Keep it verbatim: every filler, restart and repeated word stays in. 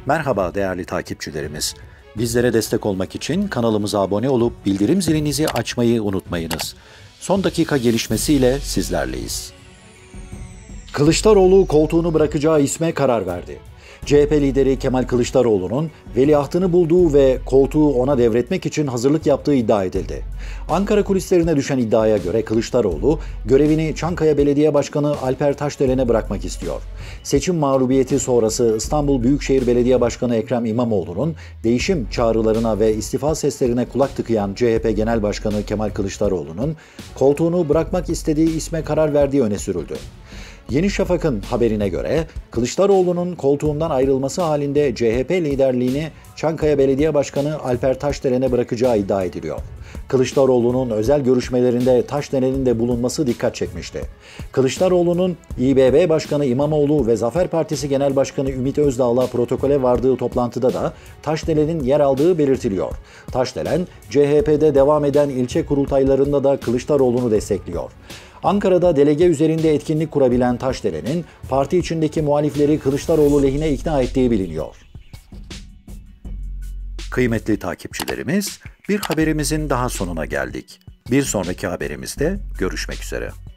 Merhaba değerli takipçilerimiz. Bizlere destek olmak için kanalımıza abone olup bildirim zilinizi açmayı unutmayınız. Son dakika gelişmesiyle sizlerleyiz. Kılıçdaroğlu koltuğunu bırakacağı isme karar verdi. C H P lideri Kemal Kılıçdaroğlu'nun veliahtını bulduğu ve koltuğu ona devretmek için hazırlık yaptığı iddia edildi. Ankara kulislerine düşen iddiaya göre Kılıçdaroğlu, görevini Çankaya Belediye Başkanı Alper Taşdelen'e bırakmak istiyor. Seçim mağlubiyeti sonrası İstanbul Büyükşehir Belediye Başkanı Ekrem İmamoğlu'nun değişim çağrılarına ve istifa seslerine kulak tıkayan C H P Genel Başkanı Kemal Kılıçdaroğlu'nun koltuğunu bırakmak istediği isme karar verdiği öne sürüldü. Yeni Şafak'ın haberine göre Kılıçdaroğlu'nun koltuğundan ayrılması halinde C H P liderliğini Çankaya Belediye Başkanı Alper Taşdelen'e bırakacağı iddia ediliyor. Kılıçdaroğlu'nun özel görüşmelerinde Taşdelen'in de bulunması dikkat çekmişti. Kılıçdaroğlu'nun İ B B Başkanı İmamoğlu ve Zafer Partisi Genel Başkanı Ümit Özdağ'la protokole vardığı toplantıda da Taşdelen'in yer aldığı belirtiliyor. Taşdelen, C H P'de devam eden ilçe kurultaylarında da Kılıçdaroğlu'nu destekliyor. Ankara'da delege üzerinde etkinlik kurabilen Taşdelen'in parti içindeki muhalifleri Kılıçdaroğlu lehine ikna ettiği biliniyor. Kıymetli takipçilerimiz, bir haberimizin daha sonuna geldik. Bir sonraki haberimizde görüşmek üzere.